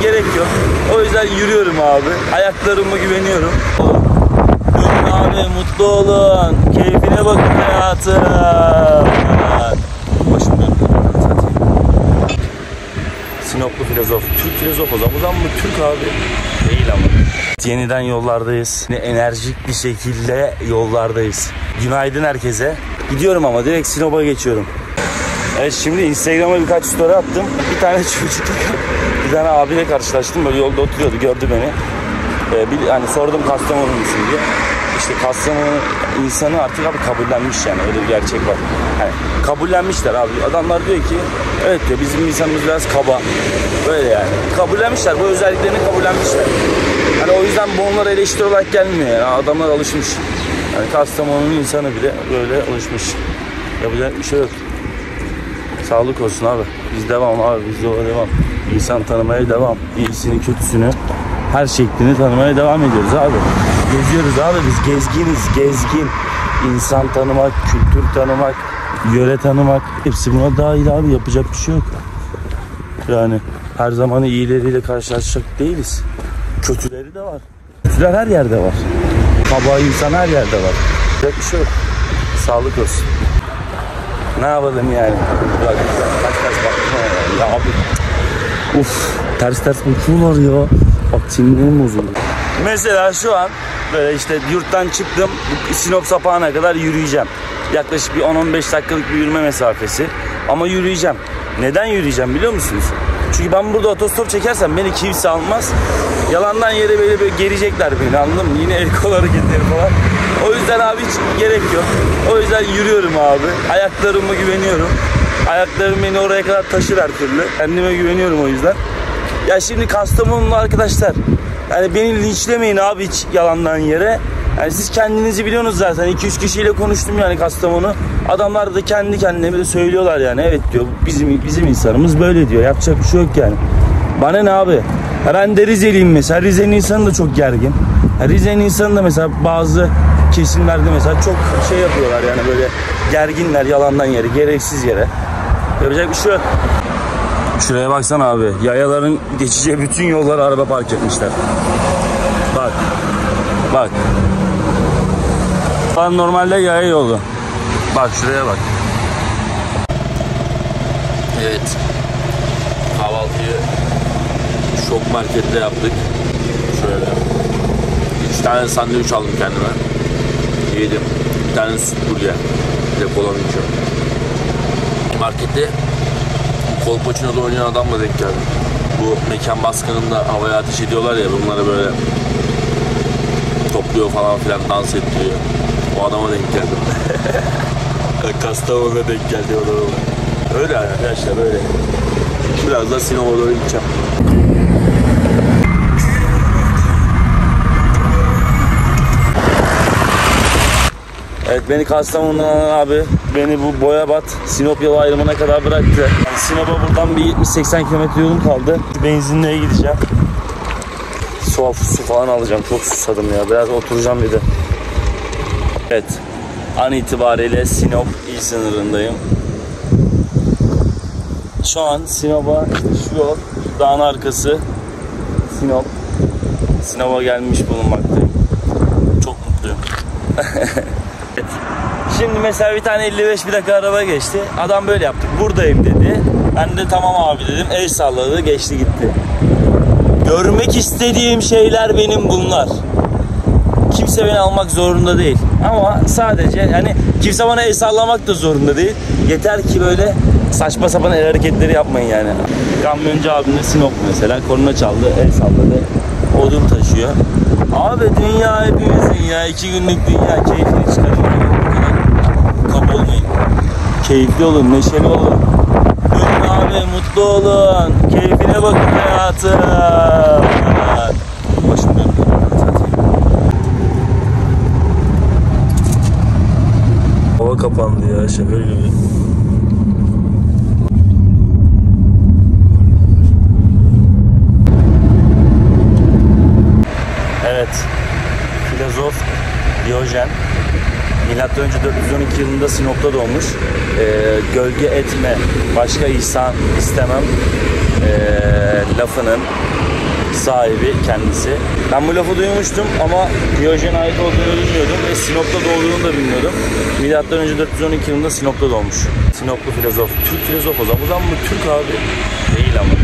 gerek yok. O yüzden yürüyorum abi. Ayaklarıma güveniyorum. Durun abi, mutlu olun. Keyfine bakın hayatım. Başım döndü. Sinoplu filozof. Türk filozof o zaman mı? Türk abi. Değil ama. Yeniden yollardayız. Yine enerjik bir şekilde yollardayız. Günaydın herkese. Gidiyorum ama direkt Sinop'a geçiyorum. Evet, şimdi Instagram'a birkaç story attım. Bir tane çocuk, bir tane abiyle karşılaştım. Böyle yolda oturuyordu, gördü beni. Hani sordum Kastamonu musun diye. İşte Kastamonu insanı artık abi kabullenmiş yani, öyle bir gerçek var. Hani kabullenmişler abi. Adamlar diyor ki evet diyor, bizim insanımız biraz kaba. Böyle yani. Kabullenmişler, bu özelliklerini kabullenmişler. Hani o yüzden bu onlara eleştiri olarak gelmiyor yani. Adamlar alışmış. Yani Kastamonu'nun insanı bile böyle alışmış. Yapacak bir şey yok. Sağlık olsun abi. Biz devam abi. Biz yola devam. İnsan tanımaya devam. İyisini kötüsünü, her şeklini tanımaya devam ediyoruz abi. Geziyoruz abi, biz gezginiz. Gezgin. İnsan tanımak, kültür tanımak, yöre tanımak. Hepsi buna dahil abi. Yapacak bir şey yok. Yani her zaman iyileriyle karşılaşacak değiliz. Kötüleri de var. Kötüler her yerde var. Kaba insan her yerde var. Yapacak bir şey yok. Sağlık olsun. Ne yapalım yani? Bak, ters bakma ya abi. Uf, ters bakıyorlar ya. Bak sinirlerim bozuldu. Mesela şu an böyle işte yurttan çıktım. Sinop sapağına kadar yürüyeceğim. Yaklaşık bir 10-15 dakikalık bir yürüme mesafesi. Ama yürüyeceğim. Neden yürüyeceğim biliyor musunuz? Çünkü ben burada otostop çekersem beni kimse almaz. Yalandan yere böyle gelecekler beni, anladın mı? Yine el kol hareketleri falan. O yüzden abi hiç gerek yok. O yüzden yürüyorum abi. Ayaklarıma güveniyorum. Ayaklarım beni oraya kadar taşır her türlü. Kendime güveniyorum o yüzden. Ya şimdi Kastamonu'lu arkadaşlar, yani beni linçlemeyin abi hiç yalandan yere. Yani siz kendinizi biliyorsunuz zaten. 2-3 kişiyle konuştum yani Kastamonu. Adamlar da kendi kendine de söylüyorlar yani. Evet diyor, bizim insanımız böyle diyor. Yapacak bir şey yok yani. Bana ne abi? Ben de Rizeliyim mesela. Rize'nin insanı da çok gergin. Rize'nin insanı da mesela bazı kesimlerde mesela çok şey yapıyorlar yani, böyle gerginler yalandan yere, gereksiz yere. Yapacak bir şey yok. Şuraya baksana abi. Yayaların geçeceği bütün yollara araba park etmişler. Bak. Bak. Normalde yaya yolu. Bak şuraya bak. Evet. Kahvaltıyı Şok Market'te yaptık. Şöyle 3 tane sandviç aldım kendime. Yedim. Bir tane süt burger. Bir de kola içiyorum. Markette Kolpaçino'da oynayan adamla denk geldim. Bu mekan baskınında havaya ateş ediyorlar ya, bunları böyle topluyor falan filan, dans ettiriyor. O adama denk geldim. Kastamonu'na denk geldi o adama. Öyle arkadaşlar, böyle. Biraz da Sinop'a doğru gideceğim. Evet, beni Kastamonu'dan abi, beni bu Boyabat Sinop yolu ayrımına kadar bıraktı. Yani Sinop'a buradan bir 70-80 kilometre yolum kaldı. Benzinliğe gideceğim. Su falan alacağım. Çok susadım ya. Biraz oturacağım bir de. Evet. An itibariyle Sinop il sınırındayım. Şu an Sinop'a işte şu yol, şu dağın arkası Sinop. Sinop'a gelmiş bulunmaktayım. Çok mutluyum. Evet. Şimdi mesela bir tane 55 bir dakika araba geçti. Adam böyle yaptı. Buradayım dedi. Ben de tamam abi dedim. El salladı. Geçti gitti. Görmek istediğim şeyler benim bunlar. Kimse beni almak zorunda değil. Ama sadece yani kimse bana el sallamak da zorunda değil. Yeter ki böyle saçma sapan el hareketleri yapmayın yani. Kamyoncu abim de Sinop mesela. Korna çaldı. El salladı. Odun taşıyor. Abi dünya hepimizin ya. 2 günlük dünya. Keyfini çıkarın. Kaba olmayın. Keyifli olun. Neşeli olun. Durun abi. Mutlu olun. Keyfine bakın hayatım. Başım döndü. Hava kapandı ya. Şaka gibi. Evet. Filozof Diyojen M.Ö. 412 yılında Sinop'ta doğmuş. Gölge etme, başka ihsan istemem lafının sahibi kendisi. Ben bu lafı duymuştum ama Diyojen'e ait olduğunu bilmiyordum ve Sinop'ta doğduğunu da bilmiyordum. Milattan önce 412 yılında Sinop'ta doğmuş. Sinoplu filozof. Türk filozof o zaman mı? Türk abi. Değil ama.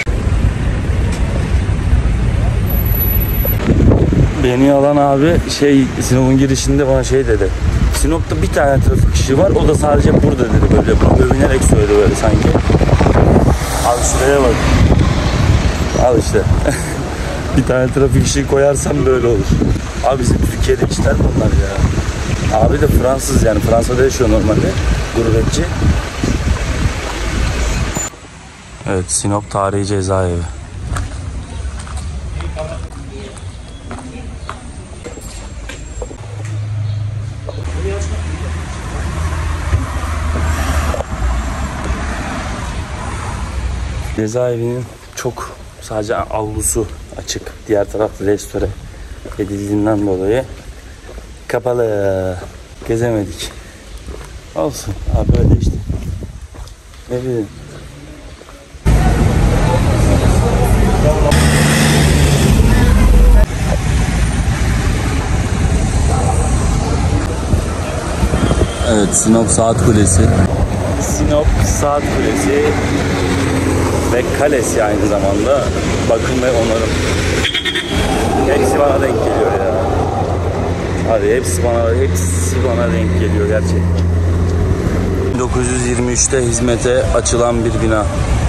Beni alan abi Sinop'un girişinde bana dedi. Sinop'ta bir tane trafik ışığı var. O da sadece burada dedi böyle. Bunu övünerek söyledi böyle sanki. Abi şuraya bak. Al işte. Bir tane trafik ışığı koyarsam böyle olur. Abi bizim Türkiye'de işler bunlar ya. Abi de Fransız yani. Fransa'da yaşıyor normalde. Gurbetçi. Evet, Sinop Tarihi Cezaevi. Cezaevinin sadece avlusu açık. Diğer tarafta restore edildiğinden dolayı kapalı. Gezemedik. Olsun. Abi öyle işte. Ne bileyim. Evet, Sinop Saat Kulesi. Sinop Saat Kulesi ve kalesi aynı zamanda bakım ve onarım. Hepsi bana denk geliyor ya. Hadi hepsi bana denk geliyor gerçekten. 1923'te hizmete açılan bir bina.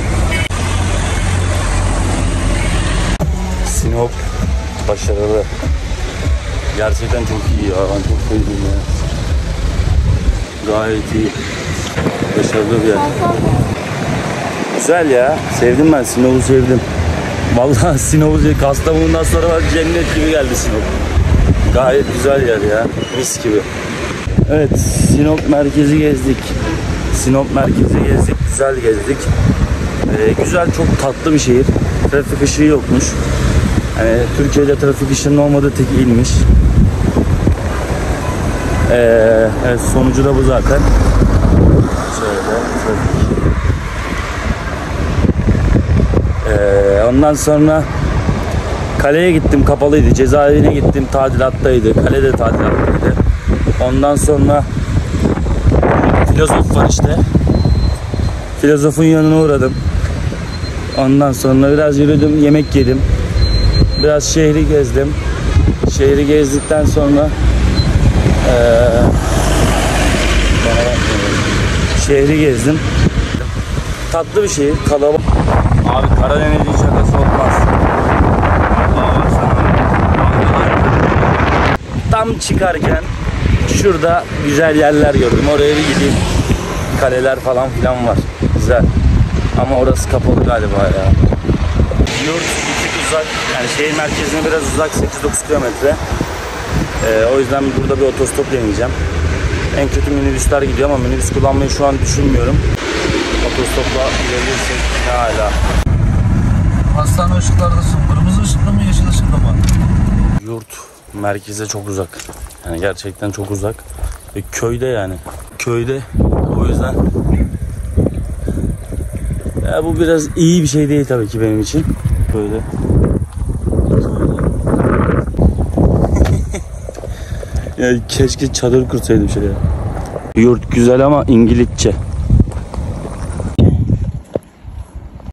Sinop başarılı. Gerçekten çok iyi ya. Ben çok sevdim ya. Gayet iyi. Başarılı bir yer. Güzel ya. Sevdim ben. Sinop'u sevdim. Vallahi Sinop'u Kastamonu'dan sonra bak cennet gibi geldi Sinop. Gayet güzel yer ya. Mis gibi. Evet. Sinop merkezi gezdik. Güzel gezdik. Güzel, çok tatlı bir şehir. Trafik ışığı yokmuş. Yani Türkiye'de trafik ışığının olmadığı tek ilmiş. Evet, sonucu da bu zaten. Şöyle trafik. Ondan sonra kaleye gittim, kapalıydı. Cezaevine gittim, tadilattaydı. Kale de tadilattaydı. Ondan sonra filozof var işte. Filozofun yanına uğradım. Ondan sonra biraz yürüdüm, yemek yedim. Biraz şehri gezdim. Şehri gezdikten sonra şehri gezdim. Tatlı bir şehir, kalabalık. Abi Karadeniz'in şakası olmaz. Tam çıkarken şurada güzel yerler gördüm. Oraya bir gideyim. Kaleler falan filan var. Güzel. Ama orası kapalı galiba ya. Yurt bir tık uzak. Yani şehir merkezine biraz uzak. 8-9 kilometre. O yüzden burada bir otostop deneyeceğim. En kötü minibüsler gidiyor ama minibüs kullanmayı şu an düşünmüyorum. Otostopla gidebilirsek ne hala. Hastane ışıklardasın. Kırmızı ışıkla mı, yeşil ışıkla mı? Yurt merkeze çok uzak. Yani gerçekten çok uzak. Ve köyde yani. Köyde. O yüzden ya bu biraz iyi bir şey değil tabii ki benim için. Köyde. Ya keşke çadır kursaydım şuraya. Yurt güzel ama İngilizce.